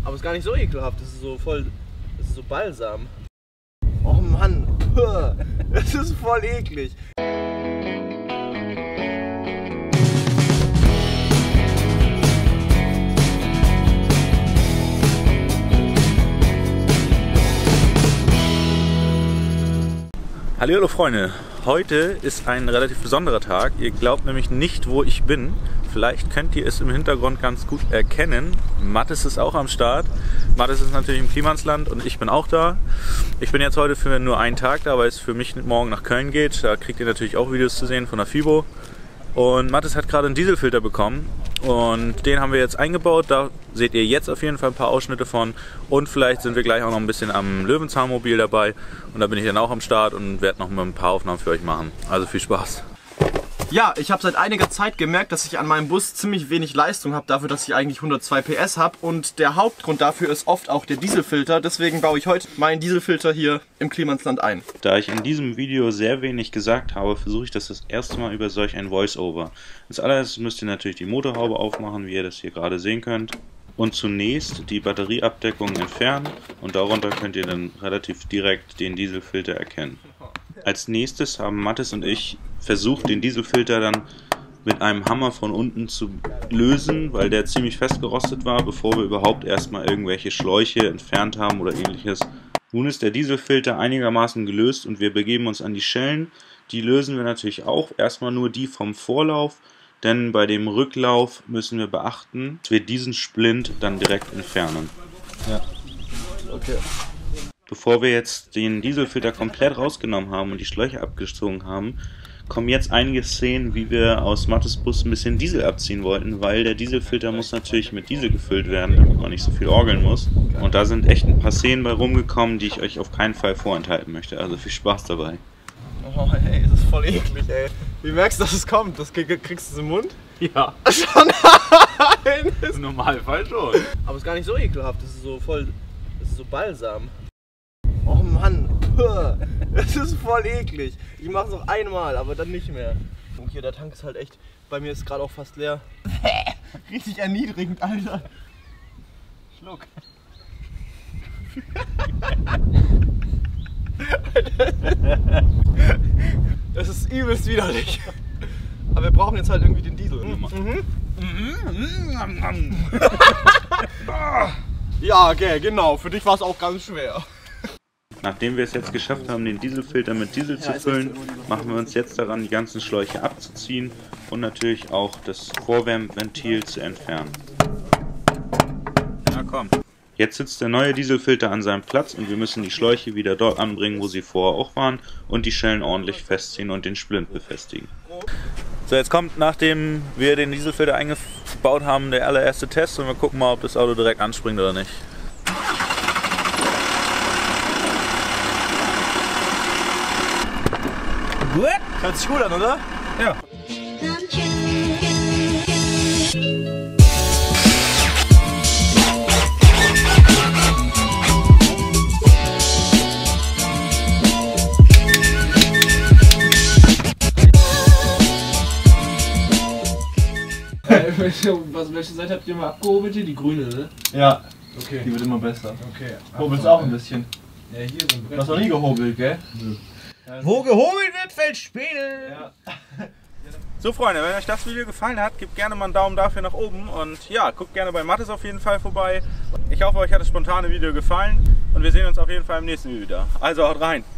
Aber es ist gar nicht so ekelhaft, das ist so voll, das ist so Balsam. Oh Mann, das ist voll eklig. Hallo Freunde, heute ist ein relativ besonderer Tag. Ihr glaubt nämlich nicht, wo ich bin. Vielleicht könnt ihr es im Hintergrund ganz gut erkennen. Mathis ist auch am Start. Mathis ist natürlich im Klimansland und ich bin auch da. Ich bin jetzt heute für nur einen Tag da, weil es für mich morgen nach Köln geht. Da kriegt ihr natürlich auch Videos zu sehen von der FIBO. Und Mathis hat gerade einen Dieselfilter bekommen und den haben wir jetzt eingebaut. Da seht ihr jetzt auf jeden Fall ein paar Ausschnitte von und vielleicht sind wir gleich auch noch ein bisschen am Löwenzahnmobil dabei und da bin ich dann auch am Start und werde noch mal ein paar Aufnahmen für euch machen. Also viel Spaß! Ja, ich habe seit einiger Zeit gemerkt, dass ich an meinem Bus ziemlich wenig Leistung habe, dafür, dass ich eigentlich 102 PS habe. Und der Hauptgrund dafür ist oft auch der Dieselfilter. Deswegen baue ich heute meinen Dieselfilter hier im Klimansland ein. Da ich in diesem Video sehr wenig gesagt habe, versuche ich das erste Mal über solch ein Voice-Over. Als allererstes müsst ihr natürlich die Motorhaube aufmachen, wie ihr das hier gerade sehen könnt. Und zunächst die Batterieabdeckung entfernen und darunter könnt ihr dann relativ direkt den Dieselfilter erkennen. Als nächstes haben Mathis und ich versucht, den Dieselfilter dann mit einem Hammer von unten zu lösen, weil der ziemlich festgerostet war, bevor wir überhaupt erstmal irgendwelche Schläuche entfernt haben oder ähnliches. Nun ist der Dieselfilter einigermaßen gelöst und wir begeben uns an die Schellen. Die lösen wir natürlich auch, erstmal nur die vom Vorlauf, denn bei dem Rücklauf müssen wir beachten, dass wir diesen Splint dann direkt entfernen. Ja. Okay. Bevor wir jetzt den Dieselfilter komplett rausgenommen haben und die Schläuche abgezogen haben, kommen jetzt einige Szenen, wie wir aus Mathis Bus ein bisschen Diesel abziehen wollten, weil der Dieselfilter muss natürlich mit Diesel gefüllt werden, damit man nicht so viel orgeln muss. Und da sind echt ein paar Szenen bei rumgekommen, die ich euch auf keinen Fall vorenthalten möchte. Also viel Spaß dabei. Oh ey, das ist voll eklig, ey. Wie merkst du, dass es kommt? Das kriegst du es im Mund? Ja. Schon nein! Im Normalfall schon. Aber es ist gar nicht so ekelhaft, das ist so voll, das ist so Balsam. Oh Mann, das ist voll eklig. Ich mach's noch einmal, aber dann nicht mehr. Und hier, der Tank ist halt echt, bei mir ist gerade auch fast leer. Richtig erniedrigend, Alter. Schluck. Das ist übelst widerlich. Aber wir brauchen jetzt halt irgendwie den Diesel. Ja, okay, genau. Für dich war es auch ganz schwer. Nachdem wir es jetzt geschafft haben, den Dieselfilter mit Diesel zu füllen, machen wir uns jetzt daran, die ganzen Schläuche abzuziehen und natürlich auch das Vorwärmventil zu entfernen. Na komm. Jetzt sitzt der neue Dieselfilter an seinem Platz und wir müssen die Schläuche wieder dort anbringen, wo sie vorher auch waren und die Schellen ordentlich festziehen und den Splint befestigen. So, jetzt kommt, nachdem wir den Dieselfilter eingebaut haben, der allererste Test und wir gucken mal, ob das Auto direkt anspringt oder nicht. Hört sich gut an, oder? Ja. Welche Seite habt ihr mal abgehobelt hier? Die grüne, ne? Ja. Okay. Die wird immer besser. Okay. Hobelst auch ein bisschen. Ja, hier so ein Brett. Du hast noch nie gehobelt, gell? Nö. Wo gehobelt wird, fällt Späne. Ja. So Freunde, wenn euch das Video gefallen hat, gebt gerne mal einen Daumen dafür nach oben und ja, guckt gerne bei Mathis auf jeden Fall vorbei. Ich hoffe, euch hat das spontane Video gefallen und wir sehen uns auf jeden Fall im nächsten Video wieder. Also haut rein!